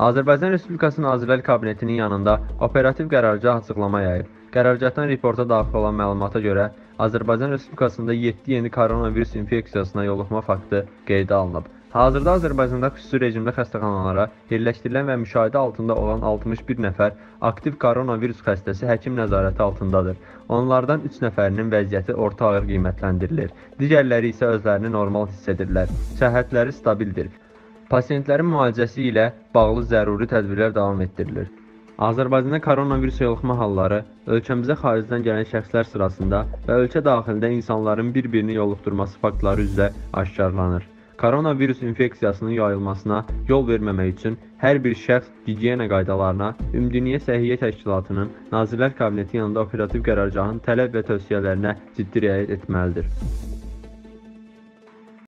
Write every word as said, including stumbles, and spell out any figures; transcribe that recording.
Azərbaycan Respublikası Nazirlər Kabinetinin yanında operativ qərargah açıqlama yayıb. Qərargahdan reporta daxil olan məlumata görə Azərbaycan Respublikasında yeddi yeni koronavirus infeksiyasına yoluxma faktı qeydə alınıb. Hazırda Azərbaycanda xüsusi rejimli xəstəxanalara yerləşdirilən və müşahidə altında olan altmış bir nəfər aktiv koronavirus xəstəsi həkim nəzarəti altındadır. Onlardan üç nəfərinin vəziyyəti orta ağır qiymətləndirilir. Digərləri isə özlərini normal hiss edirlər. Səhhətləri stabildir. Pasientlərin müalicəsi ilə bağlı zəruri tədbirlər davam etdirilir. Azərbaycanda koronavirus yoluxma halları ölkəmizə xaricdən gələn şəxslər sırasında və ölkə daxilində insanların bir-birini yoluxdurması faktları üzrə aşkarlanır. Koronavirus infeksiyasının yayılmasına yol verməmək üçün hər bir şəxs gigiyena qaydalarına, Ümumdünya Səhiyyə Təşkilatının Nazirlər Kabineti yanında operativ qərargahın tələb və tövsiyələrinə ciddi riayət etməlidir.